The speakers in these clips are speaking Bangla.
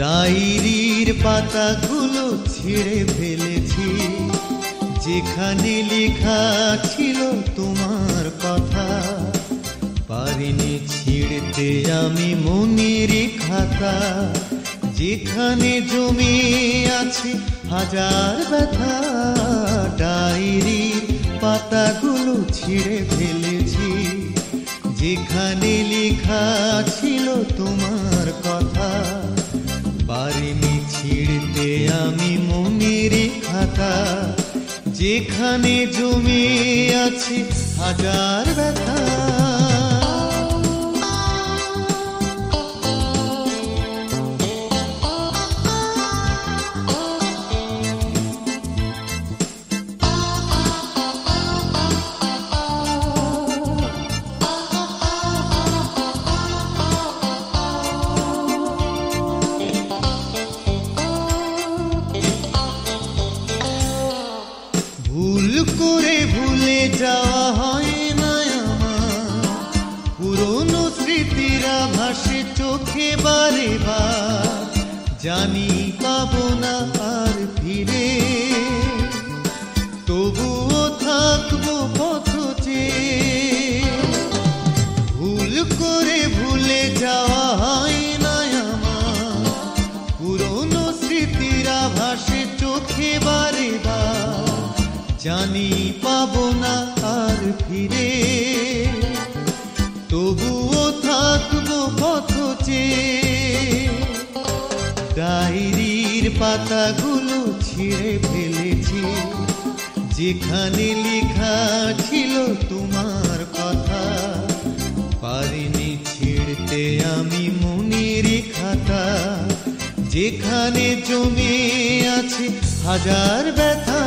ডায়েরির পাতাগুলো ছিঁড়ে ফেলেছি, যেখানে লেখা ছিল তোমার কথা। পারিনি ছিঁড়তে আমি মনের খাতা, যেখানে জমে আছে হাজার ব্যথা। ডায়েরির পাতাগুলো ছিঁড়ে ফেলেছি, যেখানে লেখা ছিল তোমার কথা। পারিনি ছিঁড়তে আমি মনের খাতা, যেখানে জমে আছে হাজার ব্যথা। ভুল করে ভুলে যাওয়া হয় না আমার, পুরনো স্মৃতিরা ভাসে চোখে বারে বার। জানি পাবো না আর ফিরে, তবুও থাকবো পথ চেয়ে। ভুল করে ভুলে যাওয়া হয় না আমার, পুরনো স্মৃতিরা ভাসে চোখে বারে বার। জানি পাবো না আর ফিরে, তবুও থাকবো পথ চেয়ে। ডায়েরির পাতাগুলো ছিঁড়ে ফেলেছি, যেখানে লেখা ছিল তোমার কথা। পারিনি ছিঁড়তে আমি মনের খাতা, যেখানে জমে আছে হাজার ব্যথা।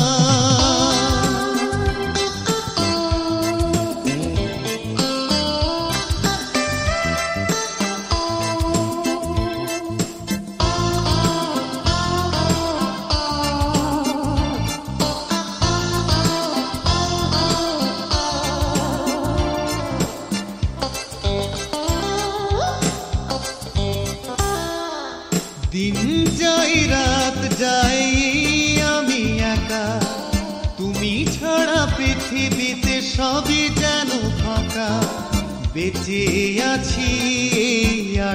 দিন যাই রাত যাই আমি একা, তুমি ছাড়া পৃথিবীতে সবই যেন ফাঁকা। বেঁচে আছি এই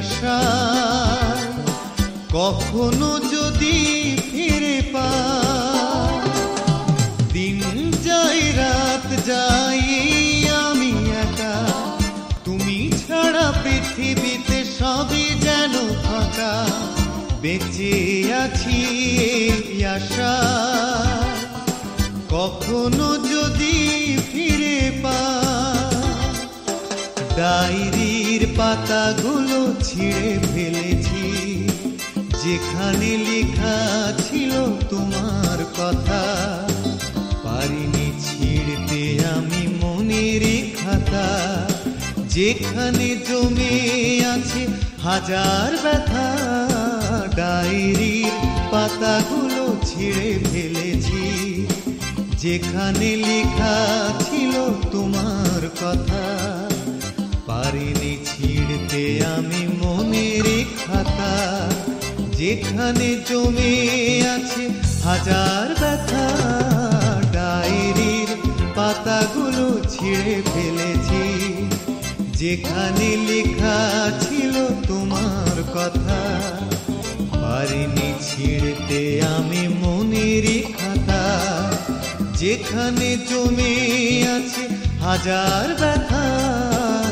আশায়, কখনো যদি ফিরে পাই। দিন যাই রাত যাই আমি একা, তুমি ছাড়া পৃথিবীতে সবই যেন ফাঁকা। বেঁচে আছি এই আশায়, কখনো যদি ফিরে পাই। ডায়েরির পাতাগুলো ছিঁড়ে ফেলেছি, যেখানে লেখা ছিল তোমার কথা। পারিনি ছিঁড়তে আমি মনের খাতা, যেখানে জমে আছে হাজার ব্যথা। ডায়েরির পাতাগুলো ছিঁড়ে ফেলেছি, যেখানে লেখা ছিল তোমার কথা। পারিনি ছিঁড়তে আমি মনের খাতা, যেখানে জমে আছে হাজার ব্যথা। ডায়েরির পাতাগুলো ছিঁড়ে ফেলেছি, যেখানে লেখা ছিল তোমার কথা। পারিনি ছিঁড়তে আমি মনের খাতা, যেখানে জমে আছে হাজার ব্যথা।